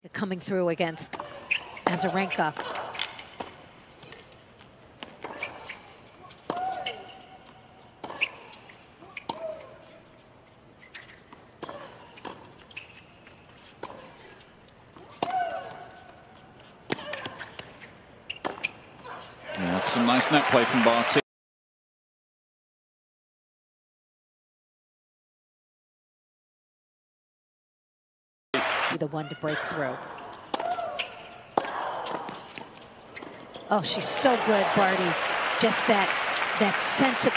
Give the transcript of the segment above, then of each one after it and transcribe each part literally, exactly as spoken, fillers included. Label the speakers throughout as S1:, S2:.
S1: coming through against Azarenka.
S2: Yeah, that's some nice net play from Barty.
S1: Be the one to break through. Oh, she's so good, Barty. Just that that sense of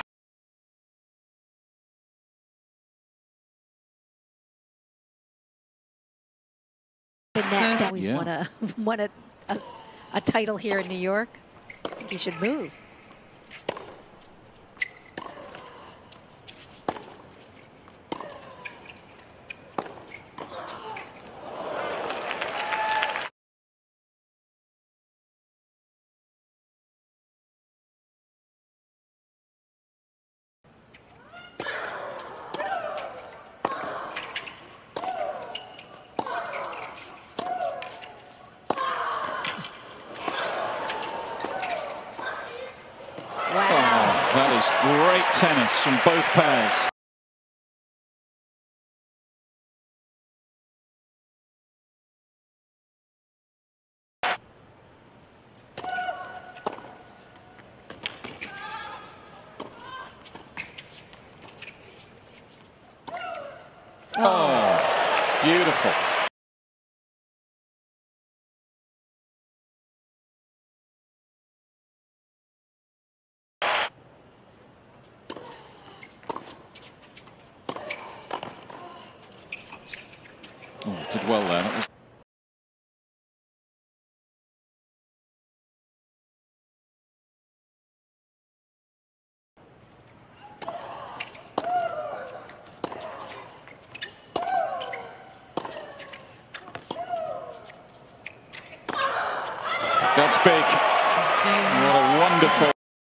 S1: the net that we
S2: yeah.
S1: won a won a, a a title here in New York. I think he should move. Wow.
S2: Oh, that is great tennis from both pairs. Oh, beautiful. Oh, did well there. That was That's big. What a wonderful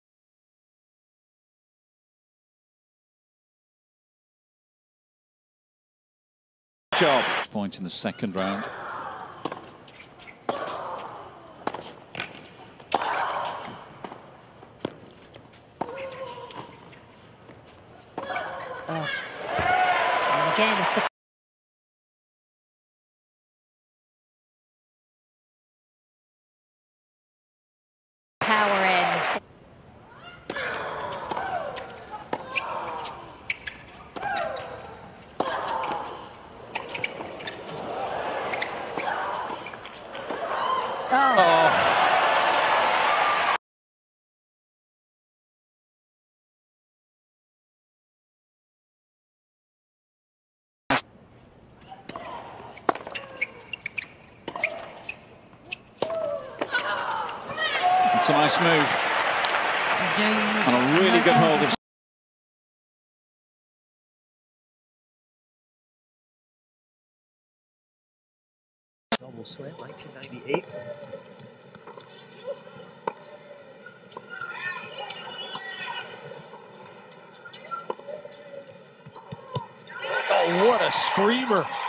S2: job. Point in the second round.
S1: Oh. And again, it's the power and oh.
S2: Oh. It's a nice move. And a really good hold of
S3: Double slam, nineteen ninety-eight. Oh, what a screamer.